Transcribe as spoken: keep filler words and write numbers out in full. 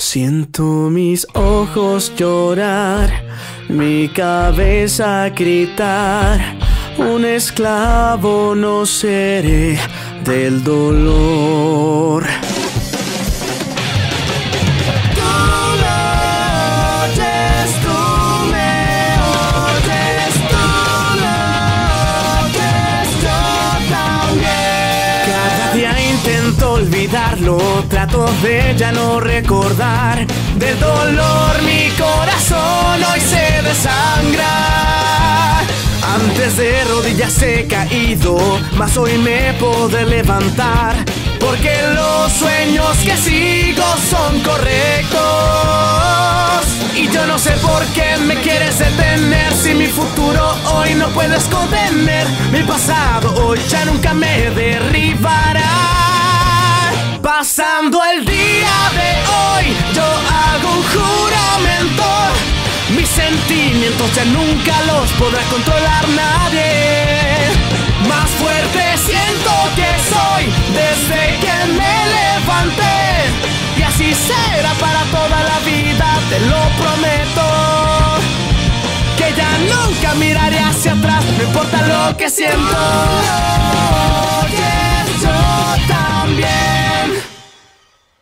Siento mis ojos llorar, mi cabeza gritar. Un esclavo no seré del dolor. Intento olvidarlo, trato de ya no recordar. Del dolor mi corazón hoy se desangra. Antes de rodillas he caído, mas hoy me podré levantar. Porque los sueños que sigo son correctos. Y yo no sé por qué me quieres detener, si mi futuro hoy no puedes contener. Mi pasado hoy ya nunca me derribará. Pasando el día de hoy, yo hago un juramento. Mis sentimientos ya nunca los podrá controlar nadie. Más fuerte siento que soy desde que me levanté. Y así será para toda la vida, te lo prometo. Que ya nunca miraré hacia atrás, no importa lo que siento. Tú lo oyes, yo también.